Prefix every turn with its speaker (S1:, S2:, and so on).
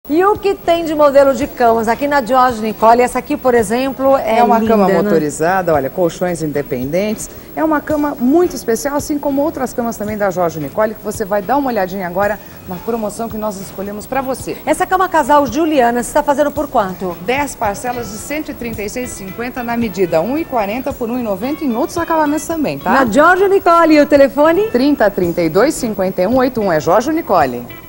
S1: E o que tem de modelo de camas? Aqui na Jorge Nicole, essa aqui, por exemplo, é
S2: uma
S1: linda,
S2: cama
S1: né?
S2: motorizada, olha, colchões independentes. É uma cama muito especial, assim como outras camas também da Jorge Nicole, que você vai dar uma olhadinha agora na promoção que nós escolhemos para você.
S1: Essa cama casal Juliana, você está fazendo por quanto?
S2: 10 parcelas de R$ 136,50 na medida 1,40 por 1,90 em outros acabamentos também, tá?
S1: Na Jorge Nicole, e o telefone?
S2: 30 32 51 81 é Jorge Nicole.